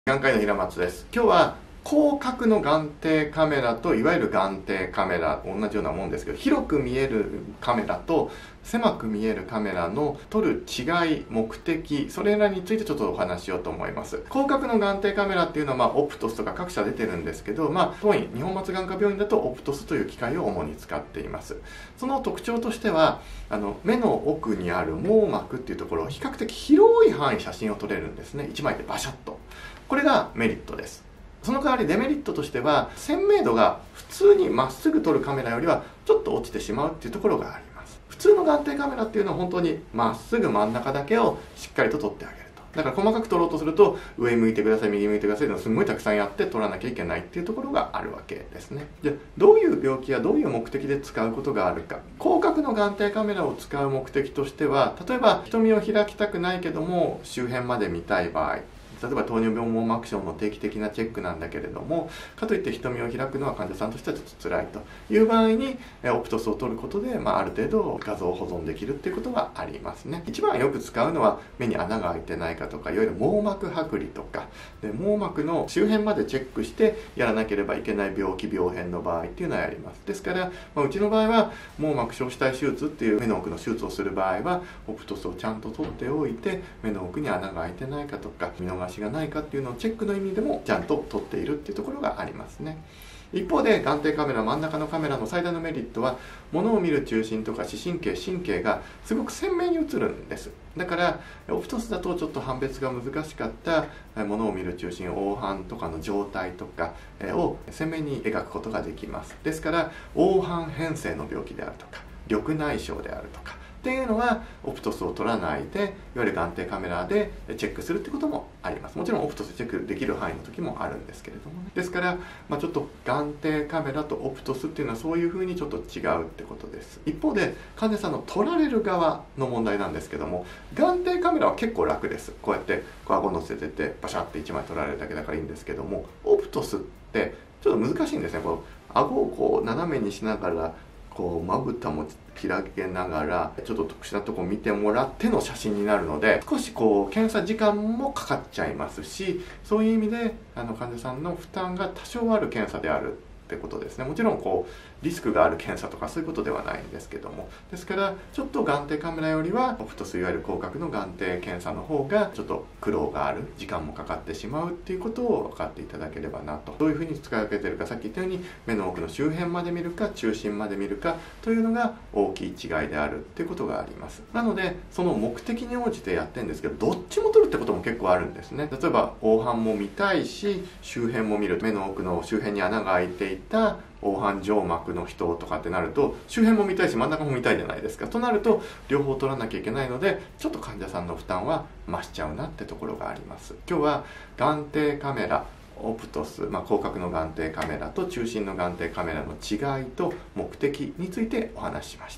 眼科医の平松です。今日は広角の眼底カメラといわゆる眼底カメラ、同じようなもんですけど、広く見えるカメラと狭く見えるカメラの撮る違い、目的、それらについてちょっとお話ししようと思います。広角の眼底カメラっていうのは、オプトスとか各社出てるんですけど、当院、日本松眼科病院だとオプトスという機械を主に使っています。その特徴としては、目の奥にある網膜っていうところを比較的広い範囲写真を撮れるんですね。1枚でバシャッと。これがメリットです。その代わりデメリットとしては、鮮明度が普通にまっすぐ撮るカメラよりはちょっと落ちてしまうっていうところがあります。普通の眼底カメラっていうのは本当にまっすぐ真ん中だけをしっかりと撮ってあげると。だから細かく撮ろうとすると、上向いてください、右向いてくださいっていうのをすごいたくさんやって撮らなきゃいけないっていうところがあるわけですね。じゃあ、どういう病気やどういう目的で使うことがあるか。広角の眼底カメラを使う目的としては、例えば瞳を開きたくないけども周辺まで見たい場合、例えば糖尿病網膜症の定期的なチェックなんだけれども、かといって瞳を開くのは患者さんとしてはちょっと辛いという場合にオプトスを取ることで、ある程度画像を保存できるっていうことがありますね。一番よく使うのは目に穴が開いてないかとか、いわゆる網膜剥離とかで、網膜の周辺までチェックしてやらなければいけない病気病変の場合っていうのはやります。ですから、うちの場合は網膜硝子体手術っていう目の奥の手術をする場合はオプトスをちゃんと取っておいて、目の奥に穴が開いてないかとか見逃しがないかっていうのをチェックの意味でもちゃんと撮っているっていうところがありますね。一方で眼底カメラ、真ん中のカメラの最大のメリットは、物を見る中心とか視神経、神経がすごく鮮明に映るんです。だからオプトスだとちょっと判別が難しかった物を見る中心、黄斑とかの状態とかを鮮明に描くことができます。ですから黄斑変性の病気であるとか緑内障であるとかっていうのはオプトスを取らないで、いわゆる眼底カメラでチェックするってこともあります。もちろんオプトスチェックできる範囲の時もあるんですけれどもね。ですから、ちょっと眼底カメラとオプトスっていうのはそういうふうにちょっと違うってことです。一方で患者さんの撮られる側の問題なんですけども、眼底カメラは結構楽です。こうやって顎乗せててバシャって1枚撮られるだけだからいいんですけども、オプトスってちょっと難しいんですね。顎を斜めにしながらまぶたも開けながらちょっと特殊なとこ見てもらっての写真になるので、少し検査時間もかかっちゃいますし、そういう意味で患者さんの負担が多少ある検査であるってことですね。もちろんリスクがある検査とかそういうことではないんですけども、ですからちょっと眼底カメラよりはオプトス、いわゆる広角の眼底検査の方がちょっと苦労がある、時間もかかってしまうっていうことを分かっていただければなと。どういうふうに使い分けてるか、さっき言ったように目の奥の周辺まで見るか中心まで見るかというのが大きい違いであるっていうことがあります。なのでその目的に応じてやってるんですけど、どっちも取るってことも結構あるんですね。例えば黄斑も見たいし周辺も見る、目の奥の周辺に穴が開いていた黄斑上膜の人とかってなると、周辺も見たいし真ん中も見たいじゃないですか。となると両方取らなきゃいけないので、ちょっと患者さんの負担は増しちゃうなってところがあります。今日は眼底カメラ、オプトス、広角の眼底カメラと中心の眼底カメラの違いと目的についてお話ししました。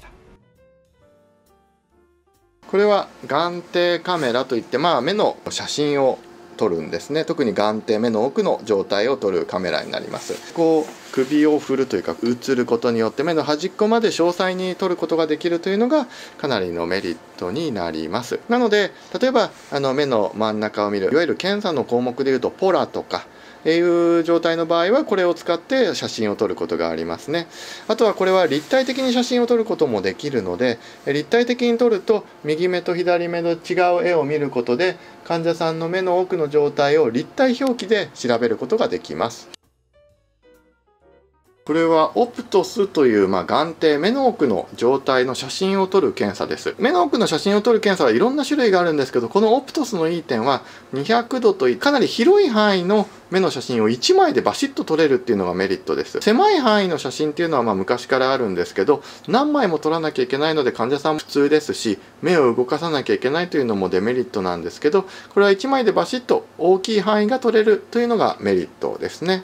これは眼底カメラといって、目の写真を撮るんですね。特に眼底、目の奥の状態を撮るカメラになります。首を振るというか映ることによって目の端っこまで詳細に撮ることができるというのがかなりのメリットになります。なので例えば目の真ん中を見る、いわゆる検査の項目でいうとポラとかいう状態の場合はこれを使って写真を撮ることがありますね。あとはこれは立体的に写真を撮ることもできるので、立体的に撮ると右目と左目の違う絵を見ることで患者さんの目の奥の状態を立体表記で調べることができます。これはオプトスという眼底、目の奥の状態の写真を撮る検査です。目の奥の写真を撮る検査はいろんな種類があるんですけど、このオプトスのいい点は200度というかなり広い範囲の目の写真を1枚でバシッと撮れるっていうのがメリットです。狭い範囲の写真っていうのは昔からあるんですけど、何枚も撮らなきゃいけないので患者さんも普通ですし、目を動かさなきゃいけないというのもデメリットなんですけど、これは1枚でバシッと大きい範囲が撮れるというのがメリットですね。